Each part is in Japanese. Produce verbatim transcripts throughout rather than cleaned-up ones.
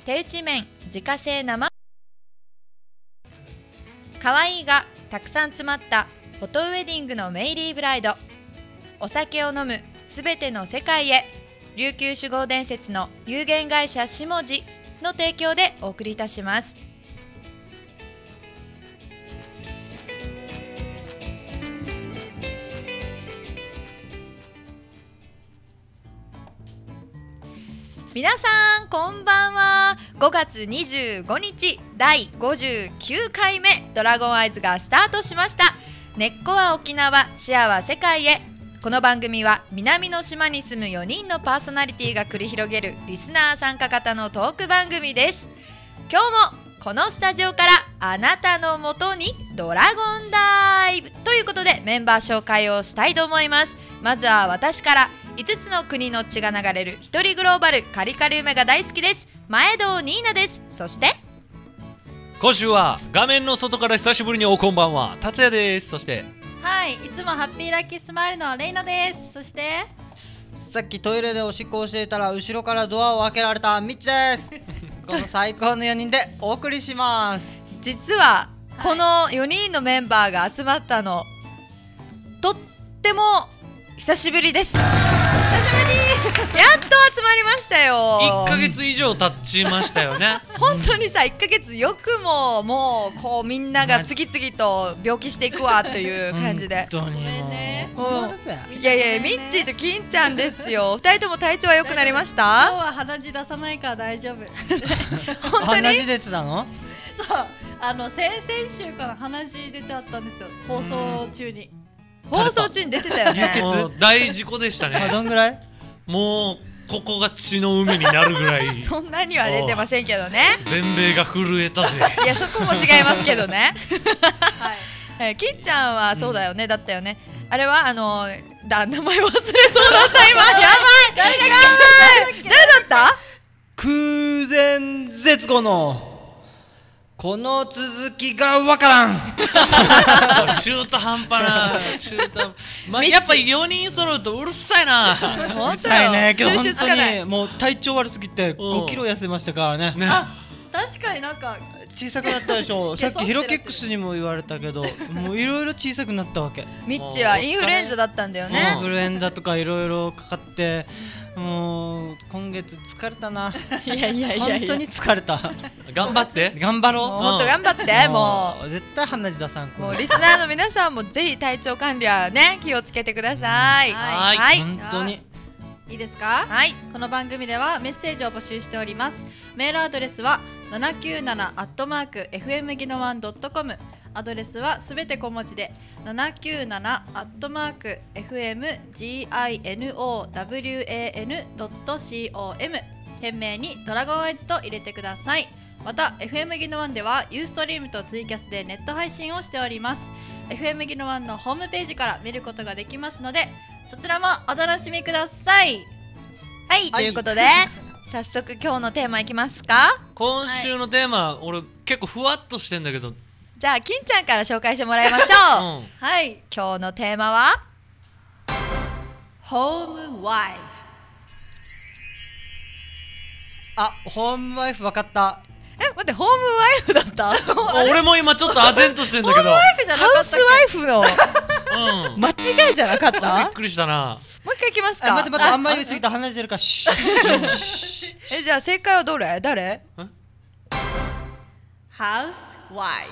手打ち麺自家製生可愛いがたくさん詰まったフォトウェディングのメイリーブライド。お酒を飲むすべての世界へ、琉球酒豪伝説の有限会社下地の提供でお送りいたします。皆さんこんばんは。ごがつにじゅうごにちだいごじゅうきゅうかいめドラゴンアイズがスタートしました。根っこは沖縄、視野は世界へ。この番組は南の島に住むよにんのパーソナリティが繰り広げるリスナー参加型のトーク番組です。今日もこのスタジオからあなたのもとにドラゴンダイブということでメンバー紹介をしたいと思います。まずは私から。いつつの国の血が流れる一人グローバル、カリカリ梅が大好きです。前堂ニーナです。そして今週は画面の外から久しぶりにおこんばんは、達也です。そしてはい、いつもハッピーラッキースマイルのレイナです。そしてさっきトイレでおしっこをしていたら後ろからドアを開けられたミッチですこの最高のよにんでお送りします。 実はこのよにんのメンバーが集まったの、とっても久しぶりです。久しぶりやっと集まりましたよ。 いっかげつ以上経ちましたよね本当にさ、いっかげつよくももうこうみんなが次々と病気していくわという感じで、 本当にもうねいやいや、ミッチーとキンちゃんですよ。ふたりとも体調は良くなりまし今日た？ は鼻血出さないから大丈夫本当に鼻血出てたの？ そう、あの先々週から鼻血出ちゃったんですよ、放送中に。 放送中に出てたよね。 もう大事故でしたあ、 ねどんぐらい？ もうここが血の海になるぐらいそんなには出てませんけどね。 全米が震えたぜいや、そこも違いますけどねはいえー、キンちゃんはそうだよね、だったよね。あれはあのだ名前忘れそうだった今。やばい誰だっけ？誰だった？ 空前絶後のこの続きがわからん中途半端な中途半端、まあ、やっぱよにん揃うとうるさいな本当はいね、今日収集つかない。 本当にもう体調悪すぎてごキロ痩せましたからね。 ね、 あ、確かになんか小さくなったでしょさっきヒロケックスにも言われたけど、もういろいろ小さくなったわけ。 ミッチはインフルエンザだったんだよインね。 フルエンザとかいろいろかかって、もう今月疲れたな。 いやいやいやいや、 本当に疲れた。 頑張って頑張ろう。 もう本当頑張って。もう絶対鼻血出さん。 うもうリスナーの皆さんもぜひ体調管理はね気をつけてください。 はーいはい本当にいいですか？ はい。 この番組ではメッセージを募集しております。メールアドレスはななきゅうななアットマークエフエムギノワンドットコム、アドレスはすべて小文字でななきゅうななアットマークエフエムギノワンドットコム、懸命にドラゴンアイズと入れてください。また エフエム ギノワンではユーストリームとツイキャスでネット配信をしております。 エフエム ギノワンのホームページから見ることができますので、そちらもお楽しみください。 はい、ということで早速今日のテーマいきますか。 今週のテーマ、俺結構ふわっとしてんだけど、 じゃあ金ちゃんから紹介してもらいましょう、 うん、 はい、 今日のテーマはホームワイあ、ホームワイフわかった。 え、待って、ホームワイフだった？ 俺も今ちょっと唖然としてんだけど、 フじゃなハウスかったっワイフのうん、 間違いじゃなかった？ びっくりしたな。 もう一回いきますあ、 か。 待って待って、あんまり言い過ぎたら鼻血出るからシッえ、じゃあ正解はどれ？誰？ け？ハウスワイ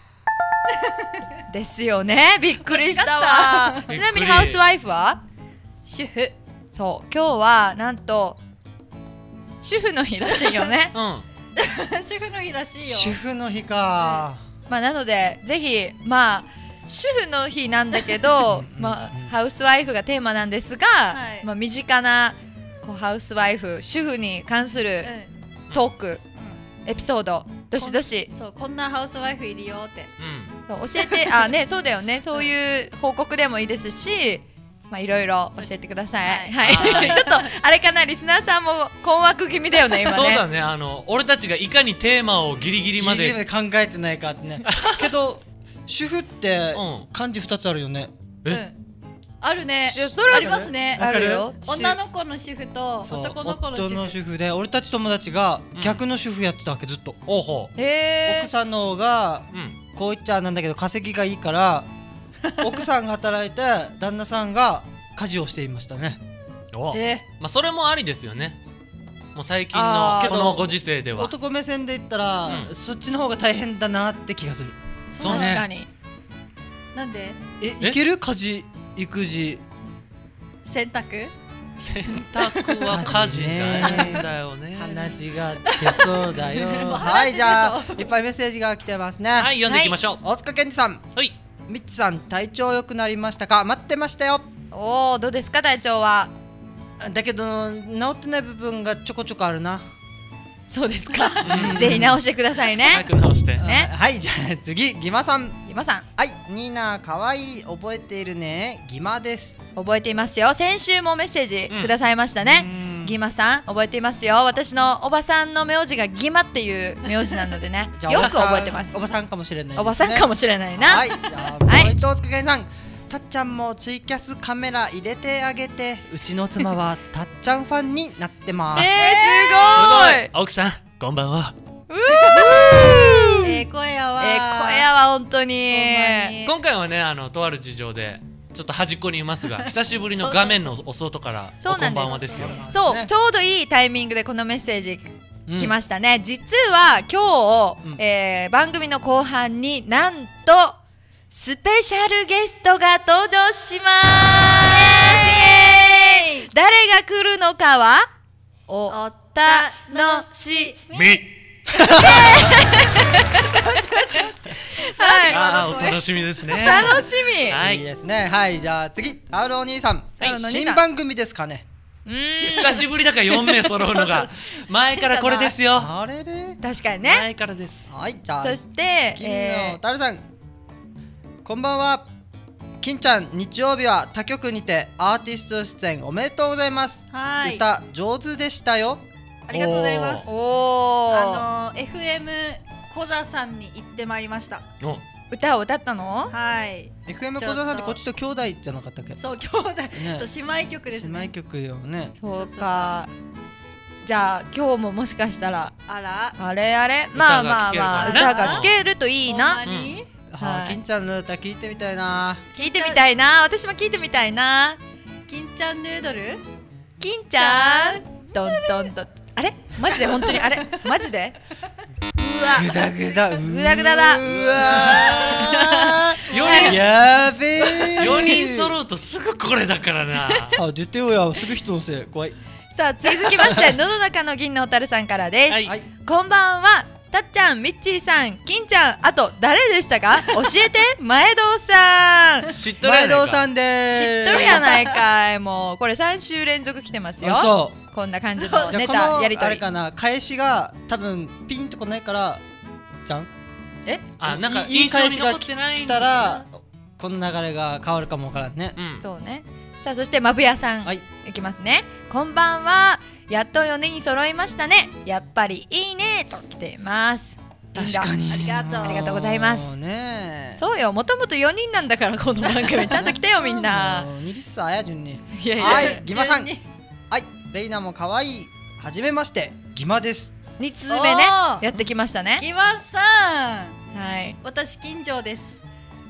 ですよね。びっくりしたわ。 たちなみにハウスワイフは？ フ、主婦。 そう、今日はなんと主婦の日らしいよね。 うん、 主婦の日らしい主よ。 婦の日か。 まあなのでぜひまあ主婦の日なんだけど、まあハウスワイフがテーマなんですが、 はいまあ身近なこうハウスワイフ、主婦に関するうん、 トーク、エピソードどしどしそう、こんなハウスワイフいるよって。 うん、 そう教えて、あね、そうだよね、そういう報告でもいいですし、まあいろいろ教えてください。はい、 はいちょっとあれかな、リスナーさんも困惑気味だよね今ね。 そうだね、あの俺たちがいかにテーマをギリギリまでギリギリまで考えてないかってね。けど主婦ってうん漢字二つあるよね。 え、 あるね。 いやそれはありますね。 わかるあるよ。 女の子の主婦とそう男の子の主婦。 夫の主婦で俺たち友達がうん逆の主婦やってたわけずっと。 おうほへ奥さんの方がう。うん。 こう言っちゃなんだけど稼ぎがいいから奥さんが働いて旦那さんが家事をしていましたね。 おえまあそれもありですよね。もう最近あーのこのご時世では。 男目線で言ったら、 うんそっちの方が大変だなって気がする。 そうね。 確かに。 なんで？ ええいける家事育児洗濯？ 洗濯は家事大変だよね。 鼻血が出そうだよもうはい鼻血でしょじゃあいっぱいメッセージが来てますね。 はい、読んでいきましょう。 大塚健二さん、 はい。 みっちさん体調良くなりましたか？待ってましたよ。 おお、どうですか体調は。 だけど治ってない部分がちょこちょこあるな。 そうですか。ぜひ直してくださいね。 早く直して。 ねあはいじゃあ次ギマさん。 今さんはいニーナかわいい覚えているねギマです。 覚えていますよ。先週もメッセージくださいましたね。ギマさん覚えていますよ。私のおばさんの名字がギマっていう名字なのでねじゃあよく覚えてますお。ばさんかもしれないですね。 おばさんかもしれないな。 はいじゃあもう一度大塚健さん。たっちゃんもツイキャスカメラ入れてあげて。うちの妻はたっちゃんファンになってます。 えー、すごい。 青木さん、こんばんは。 えー、声やわ。 えー、声やは本当に。 ほんまに今回はね、あのとある事情でちょっと端っこにいますが、久しぶりの画面のお外からそうなんですおこんばんはですよ。 そう、 ねちょうどいいタイミングでこのメッセージうん来ましたね。実は今日、 うんえー番組の後半になんとスペシャルゲストが登場します。イエーイ誰が来るのかはおお楽しみ。 み。 はい、 ああ、お楽しみですね。 楽しみ。 はいい。 いですね。はいじゃあ次タオルお兄さん。 タオルお兄さん新番組ですかね。 うーん久しぶりだからよん名揃うのが前からこれですよ。 あれれ確かにね。 前からです。 はいじゃあそして、 金えのタルさん、こんばんは。金ちゃん日曜日は他局にてアーティスト出演おめでとうございます。 はい。 歌上手でしたよ。 ありがとうございますー、。おーあのー、エフエム 小座さんに行ってまいりました。 お、 歌を歌ったの？ はい。 エフエム 小座さんってこっちと兄弟じゃなかったっけ？ そう、兄弟とね姉妹曲です姉妹ね。 曲よね。 そうか。じゃあ今日ももしかしたらあら。 あれあれまあまあまあ歌歌が聴けるといいな。 ほんまにあはいー金ちゃんの歌聞いてみたいな。 聞いてみたいな。私も聞いてみたいな。 金ちゃんヌードル？ 金ちゃんトントントン。あれマジで本当にあれマジでうわぐだぐだぐだぐだだうわーよにんやべえよにん揃うとすぐこれだからな。 あ出てよやすぐ人のせい怖い。 さあ続きましてのどなかの銀のおたるさんからです、 はいはいこんばんは。たっちゃん、みっちーさん、金ちゃん、あと誰でしたか教えて前堂さん。 知っとるやないか。 前堂さんでーす。 知っとるやないかい。もうこれさん週連続来てますよ。 あそうこんな感じのじゃあネこのタやりとり。 あれかな返しが多分ピンとこないからじゃんえあ、なんかいい印象に返しが残ってない来たらこの流れが変わるかもわからんね。 うん。 そうね。さあそしてまぶやさん、 はいいきますね。こんばんは。やっとよにん揃いましたね。やっぱりいいねと来ています。いいんだ確かにありがとうありがとうございますねえそうよ。もともとよにんなんだからこの番組ちゃんと来てよみんな。 もうにリッサあや順にいやいやはいギマさん順にはいレイナも可愛いはじめましてギマです。 に通目ねおーやってきましたね。 ギマさん。 はい。 私金城です。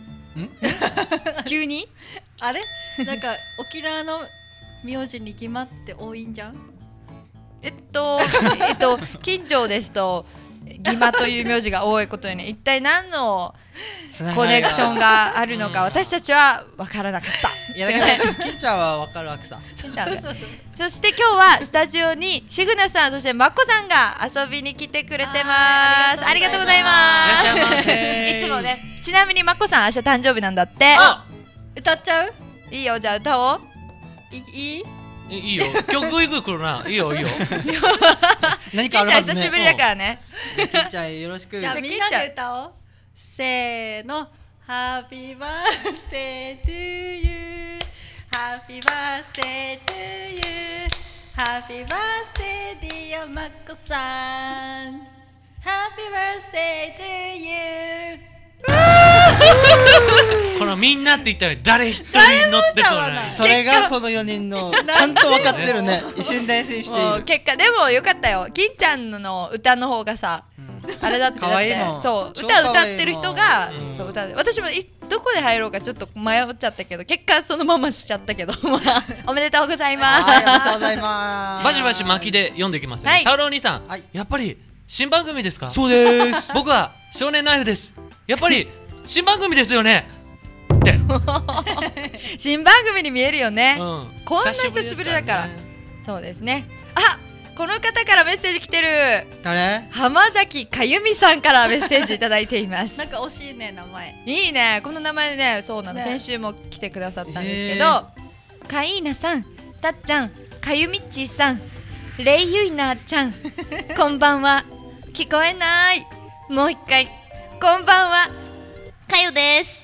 急にあれ？なんか沖縄の名字にギマって多いんじゃん？ えっとえっと金城ですとギマという名字が多いことに一体何のコネクションがあるのか私たちは分からなかった。 いやすいません。 だから金ちゃんはわかるわけさ。 金ちゃんがそして今日はスタジオにシグナさんそしてマッコさんが遊びに来てくれてます。ありがとうございます。 いらっしゃいませいつもね。ちなみにマッコさん明日誕生日なんだって。 あ、 歌っちゃう？ いいよじゃあ歌おう。 いいい？ いいよ。今日グイグイ来るな。いいよいいよ。 何かあ金ちゃんるはずね。 久しぶりだからね。 金ちゃんよろしく。 じゃあじゃあみんなで歌おう。せーの。Happy birthday to you. Happy birthday to you. Happy birthday dear まこさん。Happy birthday to you. このみんなって言ったら誰一人乗ってこないそれがこのよにんのちゃんと分かってるね。一瞬伝心していもうる。 結果でもよかったよ。金ちゃんの歌の方がさ、あれだってだ可愛いってもんそう超歌歌可愛いもんってる人がうんそう歌で私もいどこで入ろうかちょっと迷っちゃったけど結果そのまましちゃったけどまあおめでとうございます。 はい、ありがとうございます。 バシバシ巻きで読んでいきますね、 はいサウロお兄さん、 はいやっぱり新番組ですか？ そうです僕は少年ナイフです。やっぱり新番組ですよねって新番組に見えるよね。 うんこんな久しぶりだからねそうですね。あこの方からメッセージ来てる。 誰？ 浜崎かゆみさんからメッセージいただいていますなんか惜しいね名前。 いいねこの名前ねそうなの、 ね先週も来てくださったんですけへどかいーなさんたっちゃんかゆみっちーさんれいゆいなちゃんこんばんは聞こえないもう一回こんばんはかゆです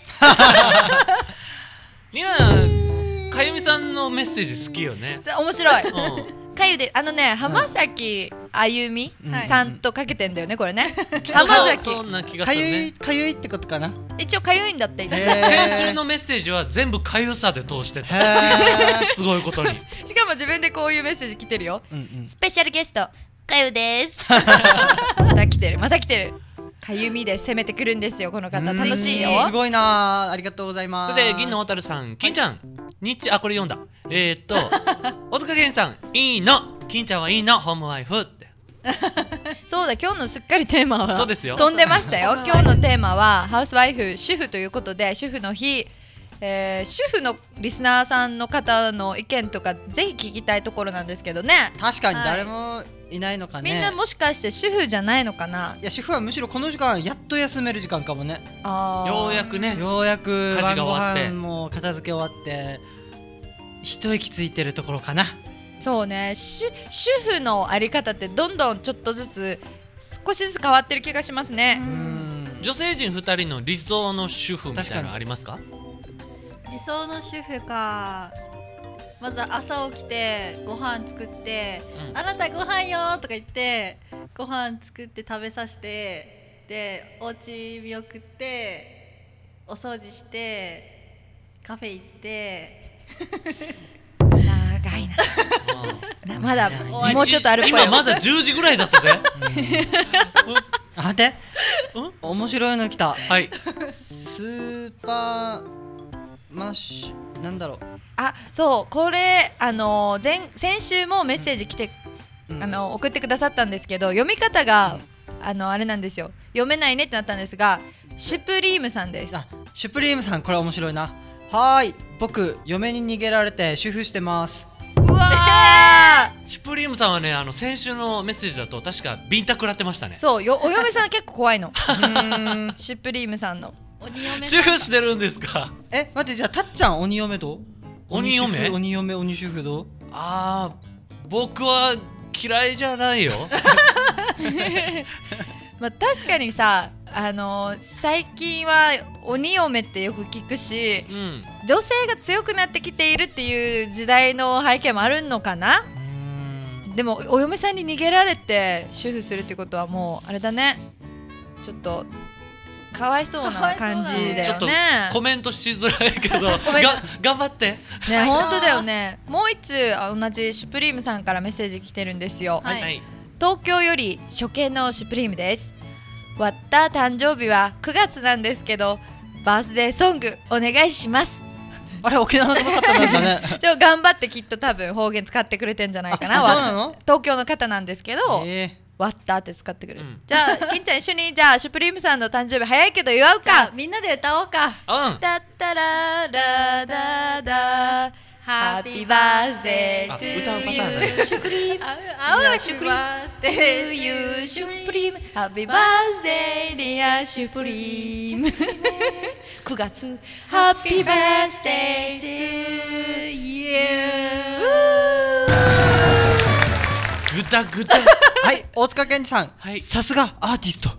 いやかゆみさんのメッセージ好きよね。 それ面白いうんかゆであのね浜崎あゆみはいさんとかけてんだよねこれねそう浜崎そんな気がかするね。 ゆいかゆいってことかな。 一応かゆいんだって言ってへー先週のメッセージは全部かゆさで通してた。 へすごいことに。 しかも自分でこういうメッセージ来てるよーうんうんスペシャルゲストかゆですまた来てるまた来てるかゆみで攻めてくるんですよこの方楽しいよすごいなー、ありがとうございそます。 して銀の蛍さん、金ちゃん、日あこれ読んだ。えー、っと大塚健さん、いいの、金ちゃんはいいの、ホームワイフって。 そうだ今日のすっかりテーマはそうですよ飛んでましたよ今日のテーマはハウスワイフ主婦ということで主婦の日、えー、主婦のリスナーさんの方の意見とかぜひ聞きたいところなんですけどね確かにはい誰もいないのかね。 みんなもしかして主婦じゃないのかないや主婦はむしろこの時間やっと休める時間かもね。 あーようやくね、 ようやく家事晩ごが終わって飯も片付け終わって一息ついてるところかな。 そうねし主婦のあり方ってどんどんちょっとずつ少しずつ変わってる気がしますね、 うーん女性陣ふたりの理想の主婦みたいなのありますか？ 理想の主婦か。まずは朝起きてご飯作って、 うんあなたご飯よーとか言ってご飯作って食べさせてでお家見送ってお掃除してカフェ行って長いななまだうんもうちょっとあるっぽいよ今まだじゅうじぐらいだったぜ。 あ待ってうん面白いの来た。 はい。 スーパーマッシュなんだろう。 あそうこれあの前先週もメッセージ来て、 うんあの送ってくださったんですけど読み方があのあれなんですよ読めないねってなったんですがシュプリームさんです。 あシュプリームさんこれ面白いな。はーい僕嫁に逃げられて主婦してます。 うわーシュプリームさんはね、あの先週のメッセージだと確かビンタ食らってましたね。 そうよお嫁さん結構怖いのうーんシュプリームさんの鬼嫁主婦してるんですか？ え待ってじゃあたっちゃん鬼嫁どう？ 鬼嫁主婦鬼嫁鬼主婦どう？ ああ、僕は嫌いじゃないよ。 まあ、確かにさ、あのー最近は鬼嫁ってよく聞くしうん。 女性が強くなってきているっていう時代の背景もあるのかな。 うーんでもお嫁さんに逃げられて主婦するってことはもうあれだねちょっとかわいそうな感じだちょっとよね。 コメントしづらいけど、がコメント頑張って。 ね本当だよね。もう一つあ同じシュプリームさんからメッセージ来てるんですよ。 はいはい。 東京より初見のシュプリームです。わった誕生日はくがつなんですけどバースデーソングお願いします。 あれ沖縄の方なんだね。 ちょ頑張ってきっと多分方言使ってくれてんじゃないかな。 あそうなの？ 東京の方なんですけど、 えわったって使ってくる、 うんじゃあ金ちゃん一緒にじゃあシュプリームさんの誕生日早いけど祝うじゃあか。 みんなで歌おうか。 うん。 だったらラダダハッピーバースデーあトゥ歌うパターンーねユーシュプリーム青いシュプリームバース To デー you シュプリームハッピーバースデーディアシュプリームくがつハッピーバースデー to you ぐたぐた。 ー、はい大塚健二さん、 はいさすがアーティスト。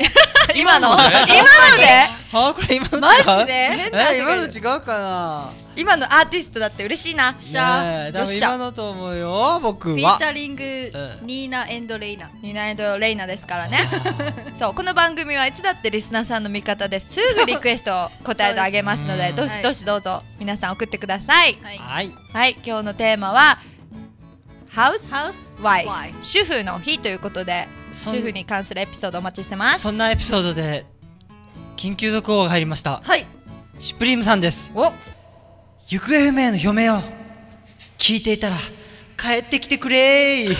今の今のね今のであこれ今の違う？ マジでえ今の違うかな。 今のアーティストだって嬉しいな。 しゃーねえ多分よっしゃ今のと思うよ僕フィーはチャリングうんニーナエンドレイナ。 ニナエドレイナですからね。そうこの番組はいつだってリスナーさんの味方ですぐリクエストを答えてあげますので、 そうですどしどしどうぞ皆さん送ってください。 はい。 はいはい、今日のテーマはハウスハウスワイワイフ、主婦の日ということで、 そん主婦に関するエピソードお待ちしてます。 そんなエピソードで緊急速報が入りました。 はい。 シュプリームさんです。 お、 行方不明の嫁よ、聞いていたら帰ってきてくれー。 ちょっ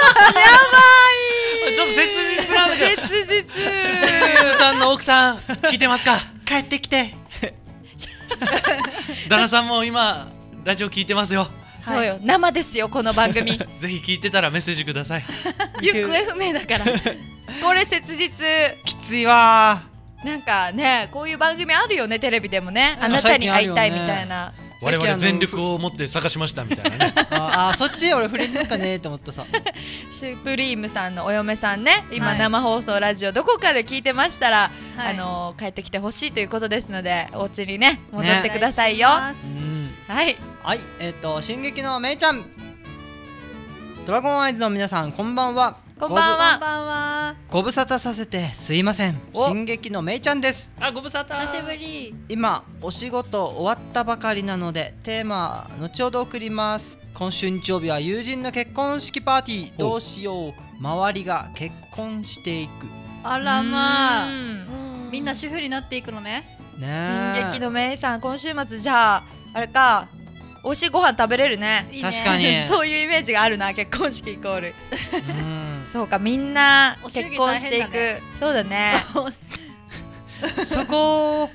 と切実なんだけど切実。 シュプリームさんの奥さん聞いてますか？ 帰ってきて。 旦那さんも今ラジオ聞いてますよ。 そうよ、生ですよこの番組。 ぜひ聞いてたらメッセージください。 行方不明だから。これ切実。 きついわなんかね、こういう番組あるよね、テレビでもね。 うんあなたに会いたいみ最近あるよねたいな。 我々全力を持って探しましたみたいなね。 ー。ああそっち俺触れるのかねーって思ったさ。 シュプリームさんのお嫁さんね、今はい生放送ラジオどこかで聞いてましたら、 はいあの帰ってきてほしいということですので、お家にね戻ってくださいよ。 お願しますうんはい、 はいえっ、と進撃のめいちゃん、ドラゴンアイズの皆さんこんばんは。 こんばんはこんばんは。 ご無沙汰させてすいません。 お進撃のめいちゃんです。 あ、ご無沙汰。 久しぶり。 今お仕事終わったばかりなのでテーマ後ほど送ります。今週日曜日は友人の結婚式パーティー、どうしよう、周りが結婚していくあらまあう。んみんな主婦になっていくのね。 ね進撃のめいさん、今週末じゃああれか、美味しいご飯食べれるね。 いいね確かにそういうイメージがあるな、結婚式イコール。 うんそうか、みんなお祝儀結婚していく、 大変だそうだね。 そこ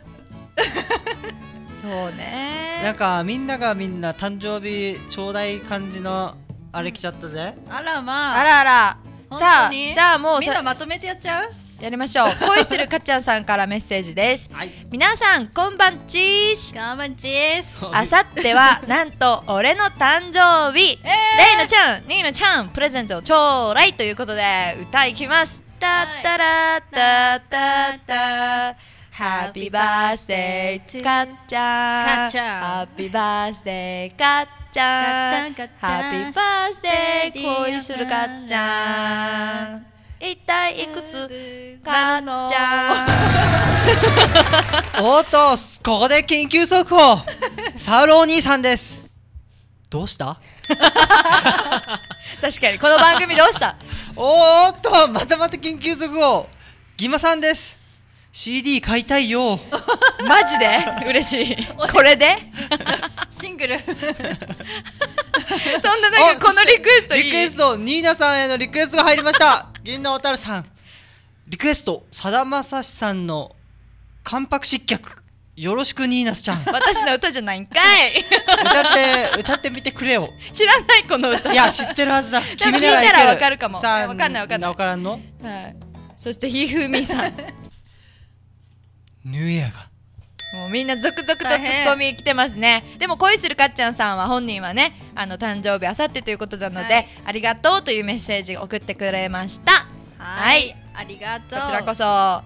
そうね。 なんかみんながみんな誕生日ちょうだい感じのあれ来ちゃったぜ。 あらまあ。 あらあら。 本さあ、 当にじゃあもうみんなさまとめてやっちゃう？ やりましょう。恋するかっちゃんさんからメッセージです。 はい皆さんこんばんちーす。 ガーマンチーす。 あさってはなんと俺の誕生日。 えレイナちゃん、ニーナちゃん、プレゼントをちょうだいということで歌いきます。タッタラッタッタッタ。ハッピーバースデーかっちゃん。 かっちゃんハッピーバースデーかっちゃん。 かっちゃんかっちゃんハッピーバースデー恋するかっちゃん。一体いくつかっちゃん。 おっとここで緊急速報。サウロお兄さんです。どうした？ 確かにこの番組どうした？ おーっとまたまた緊急速報。ギマさんです。 シーディー 買いたいよ。 マジで嬉しい。これでシングル。 そんななんかこのリクエストいい？ リクエストニーナさんへのリクエストが入りました。銀のおたるさんリクエスト、さだまさしさんの関白失脚よろしくニーナスちゃん。歌私の歌じゃないんかい。 って歌ってみてくれよ。 知らないこの歌。 いや知ってるはずだ。 も君ならいける。 聞いたらわかるかもさあいやわかんないわかんないわからんの？ はい。そしてひふみさん。 ニューイヤーがもうみんな続々とツッコミ来てますね。でも恋するかっちゃんさんは本人はね、あの誕生日あさってということなので、 はいありがとうというメッセージを送ってくれました。はいありがとう。 こちらこそ。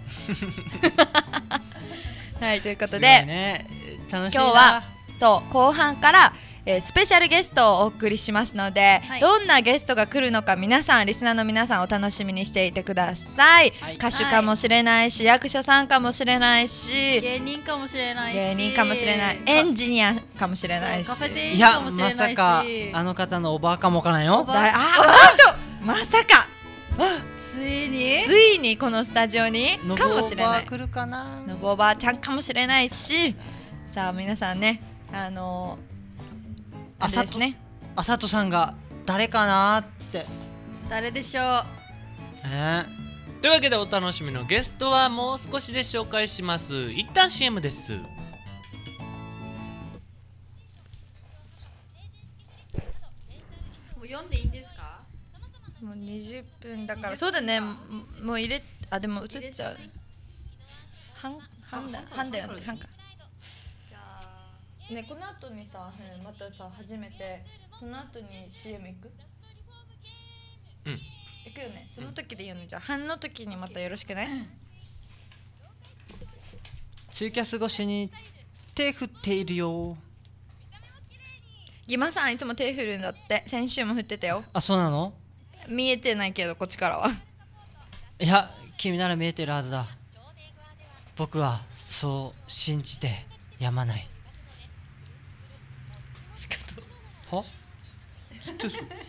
はいということで、 ね、楽しいな。 今日はそう後半から、えースペシャルゲストをお送りしますので、 はいどんなゲストが来るのか皆さんリスナーの皆さんお楽しみにしていてください、 はい歌手かもしれないし、役者さんかもしれないし、 芸人かもしれないし。 芸人かもしれない、エンジニアかもしれないし、 カフェ店員いやかもしれないし。 まさかあの方のおばあかもわからんよ。 おばだああまさかついに。 ついにこのスタジオにのかぼおばあもしれない来るかな。 のぼおばあちゃんかもしれないし、さあ皆さんね、あのー、あれですね、 あさとさんが誰かなーって。 誰でしょう。 えというわけでお楽しみのゲストはもう少しで紹介します。一旦 シーエム です。 もう読んでいいんですか？ もうにじゅっぷんだからそうだね、ももう入れあでも映っちゃう。半半だ半だよね、半か。ね、この後にさ、ねまたさ初めてその後に シーエム 行く？ うん。 行くよね。その時でいいよね。じゃあ半の時にまたよろしくね。 ツイキャス越しに手振っているよ。 ギマさんいつも手振るんだって。先週も振ってたよ。 あ、そうなの？ 見えてないけどこっちからはいや、君なら見えてるはずだ。僕はそう信じてやまない。 しかとは？知ってる？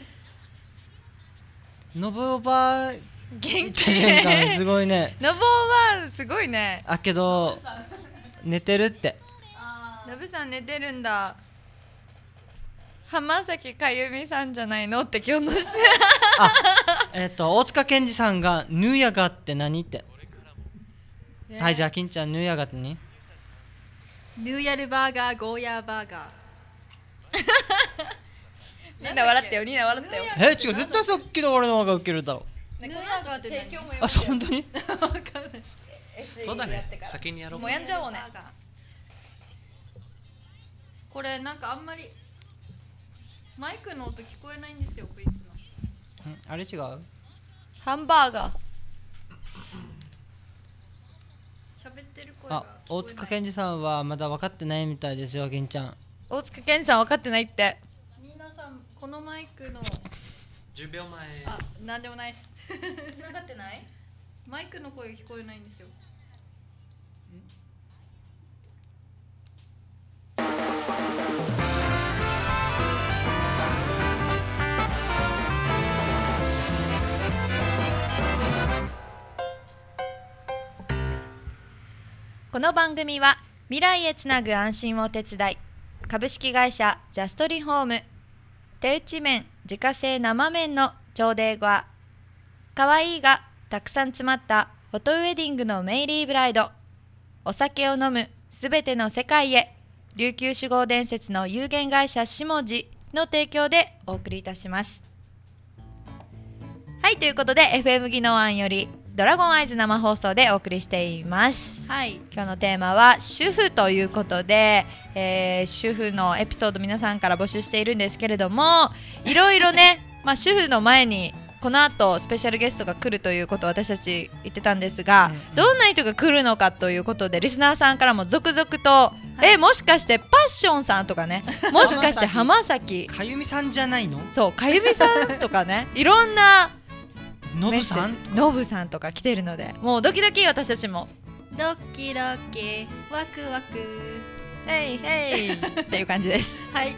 ノブおば元言っ気た瞬間すごいね。 ノブおばすごいね。 あ、けど寝てるって。 ノブさん寝てるんだ。浜崎かゆみさんじゃないのって今日のしてあ、えっと大塚健二さんがヌーヤガって何って。はい、じゃあ金ちゃんヌーヤガって何？ ヌーヤルバーガー、ゴーヤーバーガー。 みんな笑ってよ、みんな笑ってよ。 え、違う、絶対さっきの俺の方がウケるだろ。 ヌーヤガーって何？ あ、そう本当に？ わかんない。 そうだね、先にやろう。 もうやんじゃおうね。 これなんかあんまりマイクの音聞こえないんですよ、クイズの。 ん、あれ違う？ ハンバーガー。 喋ってる声が聞あ、 こえない。 大塚健二さんはまだ分かってないみたいですよ、銀ちゃん。 大塚健二さん分かってないって。 ニーナさん、このマイクのじゅうびょうまえ。 あ、なんでもないです。 繋がってない？ マイクの声が聞こえないんですよ。 この番組は未来へつなぐ安心を手伝い、株式会社ジャストリホーム、手打ち麺自家製生麺の超デーゴア、かわいいがたくさん詰まったフォトウェディングのメイリーブライド、お酒を飲むすべての世界へ、琉球酒豪伝説の有限会社下地の提供でお送りいたします。はい、ということで エフエム 技能案よりドラゴンアイズ生放送でお送りしています。 はい。 今日のテーマは主婦ということで、えー、主婦のエピソード皆さんから募集しているんですけれども、いろいろね、まあ、主婦の前にこの後スペシャルゲストが来るということを私たち言ってたんですが、 うんうん、 どんな人が来るのかということでリスナーさんからも続々と、はい、えもしかしてパッションさんとかね、もしかして浜崎かゆみさんじゃないの？ そうかゆみさんとかねいろんなノブさんノブさんとか来てるので、もうドキドキ、私たちもドキドキワクワクヘイヘイっていう感じですはい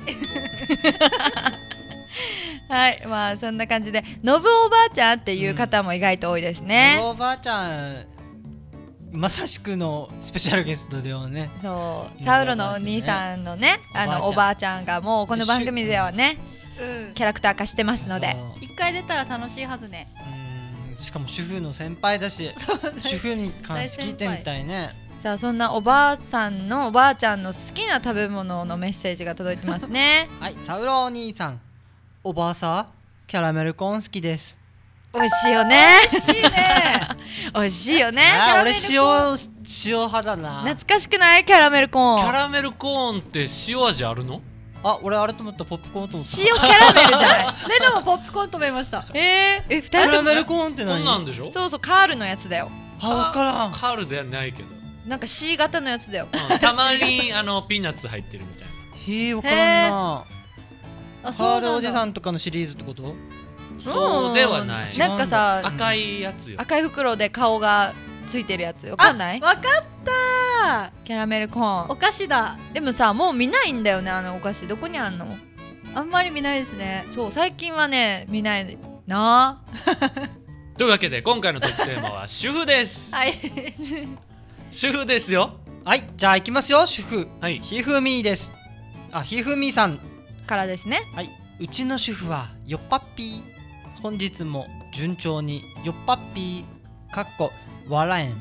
はい、まあそんな感じでノブおばあちゃんっていう方も意外と多いですね、 ノブおばあちゃんまさしくのスペシャルゲストだよね。 そうサウロのお兄さんのね、あのおばあちゃんがもうこの番組ではね、 うん、 キャラクター化してますので、 一回出たら楽しいはずね。 うん、しかも主婦の先輩だし、主婦に関して聞いてみたいね。 さあそんなおばあさんのおばあちゃんの好きな食べ物のメッセージが届いてますねはい、サウロお兄さん、おばあさキャラメルコーン好きです。 美味しいよね美味しいね美味しいよね。 あ、俺塩塩派だな。 懐かしくない？キャラメルコーン。 キャラメルコーンって塩味あるの？ あ、俺あれと思った、ポップコーンと思った。 塩キャラメルじゃないレノもポップコーンと思いました。 えー、え、二キャ人ともラメルコーンってこ何？ んなんでしょ？ そうそう、カールのやつだよ。 あ、わからん。 カールではないけど、 なんか C 型のやつだよ、 うん、たまにあのピーナッツ入ってるみたいな。 へえ、わからんな。 あ、 カールおじんさんとかのシリーズってこと？ そうではない。 なんかさ、 赤いやつよ。 赤い袋で顔がついてるやつ、わかんない？ わかったキャラメルコーおン。 菓子だ。 でもさ、もう見ないんだよね、あのお菓子。どこにあんの？ あんまり見ないですね。 そう、最近はね、見ないなというわけで今回のトークテーマは主婦ですはい主婦ですよ。 はい、じゃあ行きますよ、主婦。 はい。 ひふみです。あ、ひふみさん。 からですね。 はい、うちの主婦はよっぱっぴー。本日も順調によっぱっぴー。かっこ笑えん。 お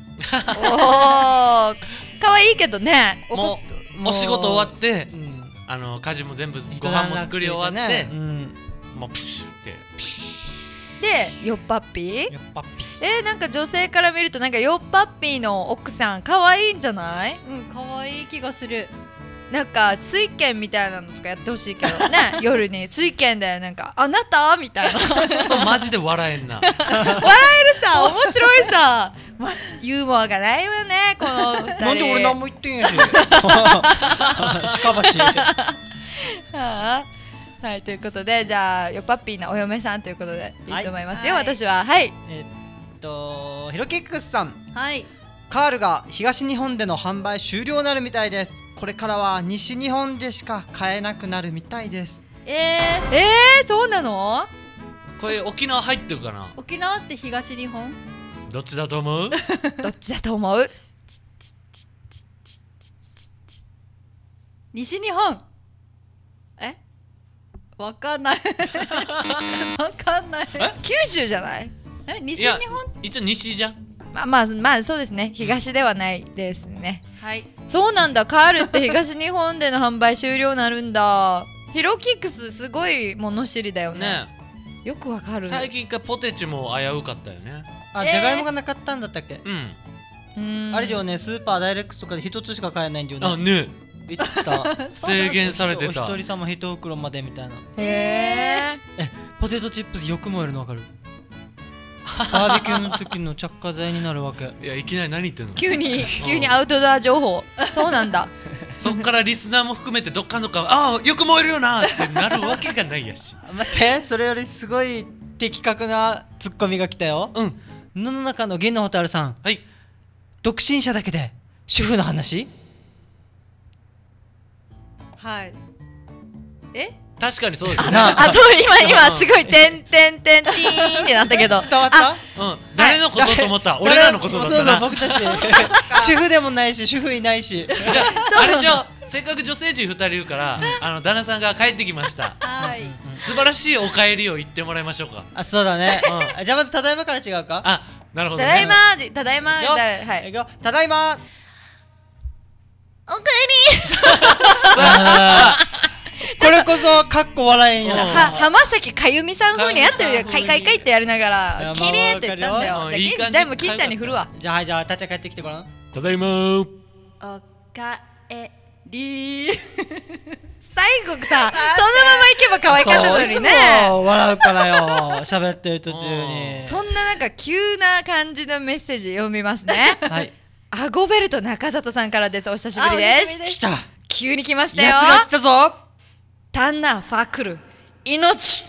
ー、可愛いけどね。 もうお仕事終わって、 うん、 あの家事も全部一ご飯も作り終わって、 ね、うん、 もうプシュってプシで、よっぱっぴー。 よっぱっぴー。 えー、なんか女性から見るとなんかよっぱっぴーの奥さん可愛いんじゃない？ うん、可愛い気がする。 なんか水拳みたいなのとかやってほしいけどね夜に水拳でなんかあなたみたいなュそうマジで笑えんな。 笑えるさ、面白いさ、ま、ユーモアがないわねこのふたり。 なんで俺何も言ってんやし。しかばち。 はあ、 はいということでじゃあよぱっぴーなお嫁さんということでいいと思いますよ、 はい私ははいえっとヒロキックスさん、 はい。 カールが東日本での販売終了になるみたいです。これからは西日本でしか買えなくなるみたいです。 ええー、そうなの？ これ沖縄入ってるかな。 ー、沖縄って東日本？ どっちだと思う？ どっちだと思う？ 西日本。え？わかんない。わかんない。 九州じゃない？ え、西いや日本？ 一応西じゃん。 まあまあまあそうですね東ではないですね。 はい。 そうなんだカールって東日本での販売終了になるんだ。ヒロキックスすごい物知りだよね。 ねよくわかる。 最近かポテチも危うかったよね。 あ、 えーじゃがいもがなかったんだったっけ？ うん。 うーんあれだよね、スーパーダイレックスとかで一つしか買えないんだよね。 あね言ってた。 制限されてた。 お一人様一袋までみたいな。 へえ。 ポテトチップスよく燃えるのわかる？バーベキューの時の着火剤になるわけ。 いやいきなり何言ってんの。 急に急にアウトドア情報。そうなんだ。 そっからリスナーも含めてどっかどっかああよく燃えるよなってなるわけがないやし。 待って、それよりすごい的確なツッコミが来たよ。 うん。 世の中の源の蛍さん、 はい。 独身者だけで主婦の話？ はい。え？ 確かにそうですね。 なあ、そう今今すごいてんてんてんてーんってなったけど。 伝わった？ うん。誰のことと思った？ 誰俺らのことだったな。 そうそう、僕たち主婦でもないし主婦いないし。 じゃああれでしょ。せっかく女性陣ふたりいるからあの旦那さんが帰ってきました。 はい。 素晴らしいお帰りを言ってもらいましょうか。 あ、そうだね。 うじゃあまずただいまから違うか？ あ、なるほどね。 ただいまじただいまよだはいいくよ、ただいま。 おかあーこれこそかっこ笑えんよ。 うんえりは浜崎かゆみさん風にやってみてかゆみさん風にかいかいかいってやりながいやらまあきれいって言ったんだよ。じゃあわかるようんいい感じ金じゃあもう金ちゃんに振るわ。 じゃあはい、じゃあたっちゃん帰ってきてごらん。 ただいまー。 おかえり。 最後さそのままいけば可愛かったのにね。 そう笑うからよ、喋ってる途中に。 そんななんか急な感じのメッセージ読みますね。 はい、 アゴベルト中里さんからです。お久しぶりです。 来た。 急に来ましたよ。 やつが来たぞ。 タンナファクル命。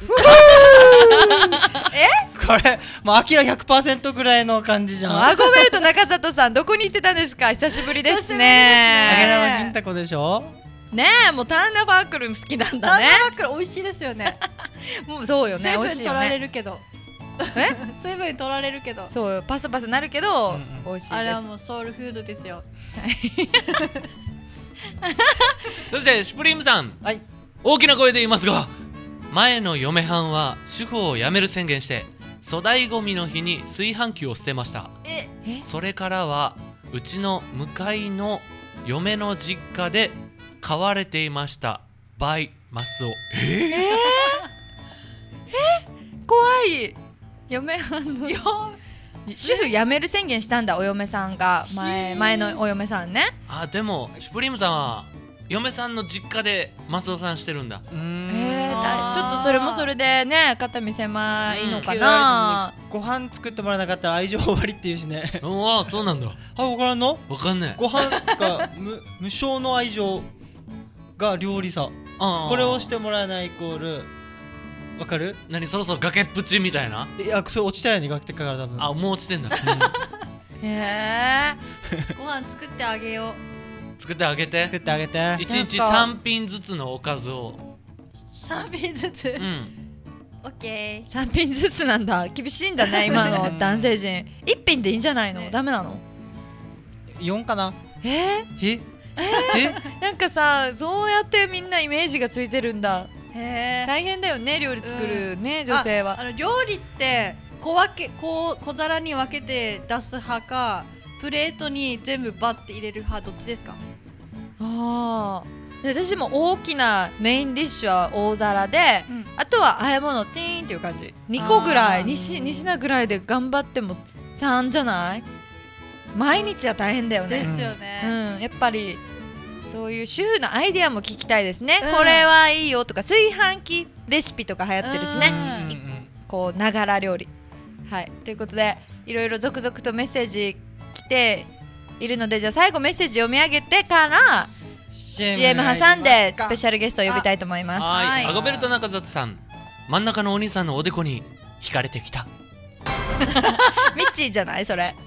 これもうアキラひゃくパーセントぐらいの感じじゃん。 アゴベルト中里さんどこに行ってたんですか。久しぶりですあげね。 玉銀太子でしょ。 ねえもうタンナファクル好きなんだね。 タンナーバックル美味しいですよね。 もうそうよね水分美味しいよ取られね。 るけど。 え水分取られるけど。 そうよパサパサなるけど、 うんうん美味しいあれです。 はもうソウルフードですよ。 そしてシュプリームさん、 はい。 大きな声で言いますが、前の嫁はんは主婦を辞める宣言して粗大ごみの日に炊飯器を捨てました。 え、 それからはうちの向かいの嫁の実家で飼われていました。バイマスオ。えー、 怖い。嫁はんのよ主婦辞める宣言したんだお嫁さんが前前のお嫁さんね。 あ、でもシュプリームさんは嫁さんの実家でマスオさんしてるんだ。 うーん。 えー、 あーだちょっとそれもそれでね肩身狭いのかけどなあ。れでもねご飯作ってもらわなかったら愛情終わりっていうしね。 おお、そうなんだ。 あ、わからんの？ わかんない。 ご飯が無無償の愛情が料理さ。 あーこれをしてもらえないイコールわかる？ 何そろそろ崖っぷちみたいな。 いや、それ落ちたよね、学的から多分。 あ、もう落ちてんだ。 へえ。 ご飯作ってあげよ作ってあげて作。ってあげて。 一日なんか三品ずつのおかずを。 う。三品ずつう。ん。 オッケー。 三品ずつなんだ。厳しいんだね今の男性陣。一品でいいんじゃないの？ ねダメなの？ よんかな。 ええ？え？ ー、なんかさそうやってみんなイメージがついてるんだ。 へえ。 大変だよね料理作るね、女性は。 あの料理って小分けこう小皿に分けて出す派かプレートに全部バッて入れる派どっちですか？ ああ。で私も大きなメインディッシュは大皿で、 うんあとは和え物ティーンっていう感じ。にこぐらい、 あーにしに品ぐらいで頑張ってもさんじゃない？毎日は大変だよね。 ですようね。 ん、やっぱりそういう主婦のアイデアも聞きたいですね、 うんこれはいいよとか炊飯器レシピとか流行ってるしね、 うんうんうんうんこうながら料理。はいということでいろいろ続々とメッセージ来ているので、じゃあ最後メッセージ読み上げてからシーエム 挟んでスペシャャルゲストを呼びたいと思います。 はい、 はいアゴベルト中里さん、真ん中のお兄さんのおでこに惹かれてきた。 ミッチーじゃないそれ。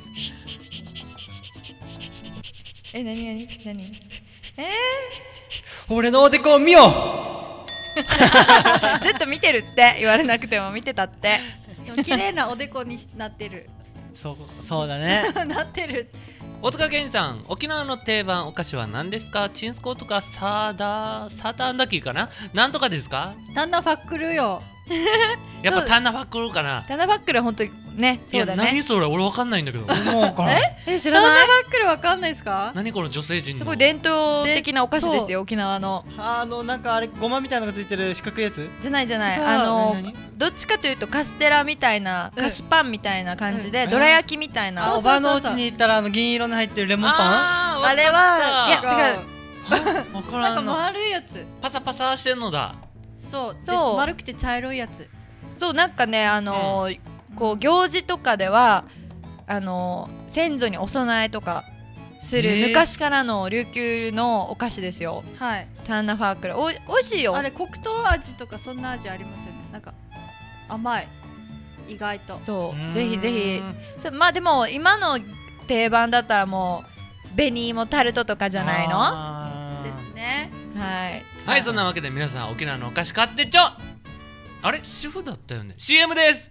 え、なになになに。え俺のおでこを見よー、ずっと見てるって言われなくても見てたって。 でも綺麗なおでこになってる。 そうそうだね。 なってる。 大塚健二さん、沖縄の定番お菓子は何ですか？チンスコーとかサーダーサーターアンダギーかな、なんとかですか？ タンナファックルよ。 やっぱタンナファックルかな。 タナバックルは本当にね、 いやそうだね。 何それ、俺わかんないんだけど。 もうこれえ、知タンナらない。 ファックルわかんないですか？ 何この女性陣の。 すごい伝統的なお菓子ですよ、沖縄の。 あのなんかあれごまみたいなのがついてる四角いやつ。 じゃないじゃない、 違うあの何々 どっちかというとカステラみたいな、 うん菓子パンみたいな感じで、 うんどら焼きみたいな。 あ、おばのうちに行ったらあの銀色に入ってるレモンパあーあれは、 いや違うン。わかなんからんの。 丸いやつ。 パサパサしてんのだ。 そう、 そうで丸くて茶色いやつ。 そうなんかね、あのーこう行事とかではあのー先祖にお供えとかする、 えー昔からの琉球のお菓子ですよ。 はい。 タンナファークルおいおいしいよ。 あれ黒糖味とかそんな味ありますよね。なんか甘い。意外と。 そううーんぜひぜひ。そまあでも今の定番だったらもう紅芋タルトとかじゃないの。はあーですね。 いはい、そんなわけで皆さん沖縄のお菓子買ってちょ。あれ主婦だったよね。 シーエム です。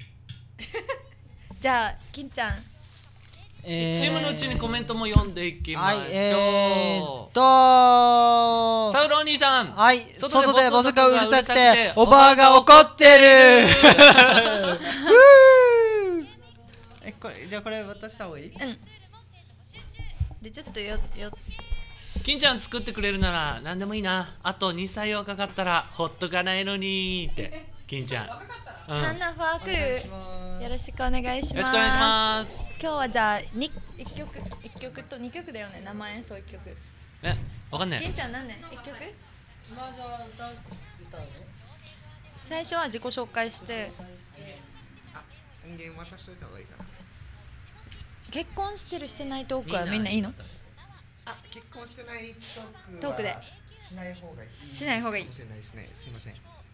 じゃあ金ちゃんえーチームのうちにコメントも読んでいきましょう。 はい、えーっとサウロお兄さん、 はい、 外外ででボソがうるさくておおばあばあが怒っが怒ってるえ、これじゃあこれ渡した方がいい？ でちょっとよよ金ちゃん作ってくれるなら何でもいいな。あとにさいはかかったらほっとかないのにって金ちゃん、うん、 タンナファークルお願いしますよろしくお願いします。 よろしくお願いします。 今日はじゃあにいっきょくいっきょくとにきょくだよね。生演奏いっきょく。 え、わかんない。 金ちゃん何年いっきょく？ 今じゃあ歌歌うの？ 最初は自己紹介して音源渡しといた方がいいかな。 結婚してるしてないトークはみんないいの？ あ、結婚してないトークはトークでしない方がいい。 しない方がいいかもしれないですね。すいません。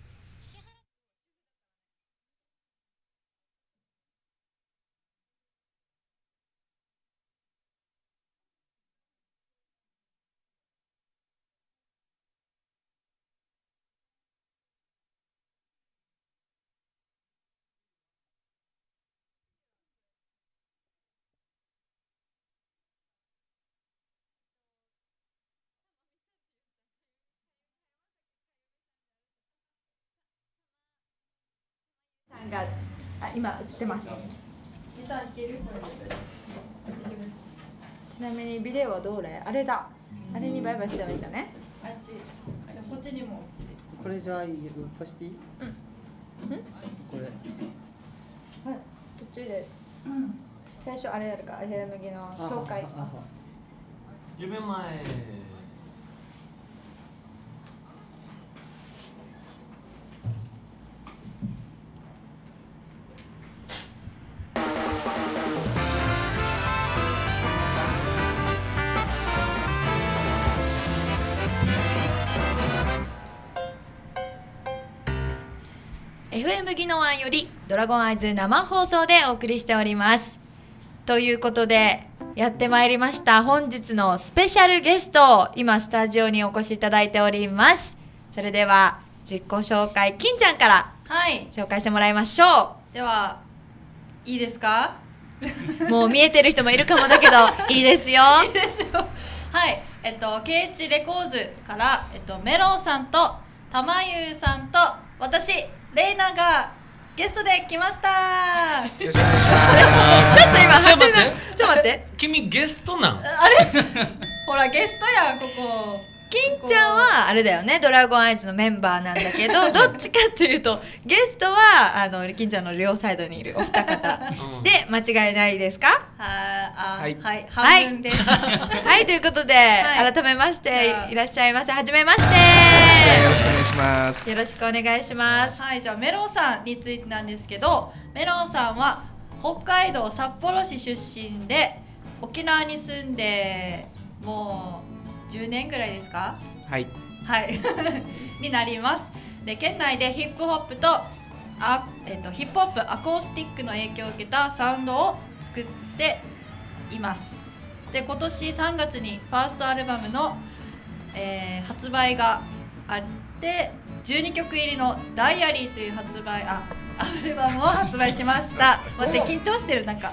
さんがあ今映ってます。ちなみにビデオはどれ？あれだ。あれにバイバイしたらいいんだね。 こっちにも。 これじゃあ渡していい？ うんこれ途中で、最初あれやるか、ヘラ麦の紹介。 じゅうびょうまえ。 エフエム ギノワンよりドラゴンアイズ生放送でお送りしております。ということでやってまいりました本日のスペシャルゲスト、今スタジオにお越しいただいております。それでは自己紹介、金ちゃんからはい。 紹介してもらいましょでは、いいですか？ う。もう見えてる人もいるかもだけどいいですよ。 いいですよ。はい。えっと、ケイチレコーズから、えっと、メロンさんと、たまゆうさんと、私、レイナがゲストで来ました。 よろしくお願いします。 ちょっと今ちょっと待ってはてなちょっと待って君ゲストなん？ あれほら、ゲストやん、ここ。 金ちゃんはあれだよね、ドラゴンアイズのメンバーなんだけどどっちかっていうとゲストはあの金ちゃんの両サイドにいるお二方うんで間違いないですか？ はあ、 はいはい、半分です。 はいということで、 はい改めましじゃあていらっしゃいませ。はじめましてよろしくお願いします。 よろしくお願いします。 はい、じゃあメロンさんについてなんですけど、メロンさんは北海道札幌市出身で沖縄に住んでもうじゅうねんぐらいですか？ はい。 はいになります。で県内でヒップホップとあ、えっと、ヒップホップアコースティックの影響を受けたサウンドを作っています。で今年さんがつにファーストアルバムの、えー発売があってじゅうにきょく入りの「ダイアリー」という発売あアルバムを発売しました。待って緊張してるなんか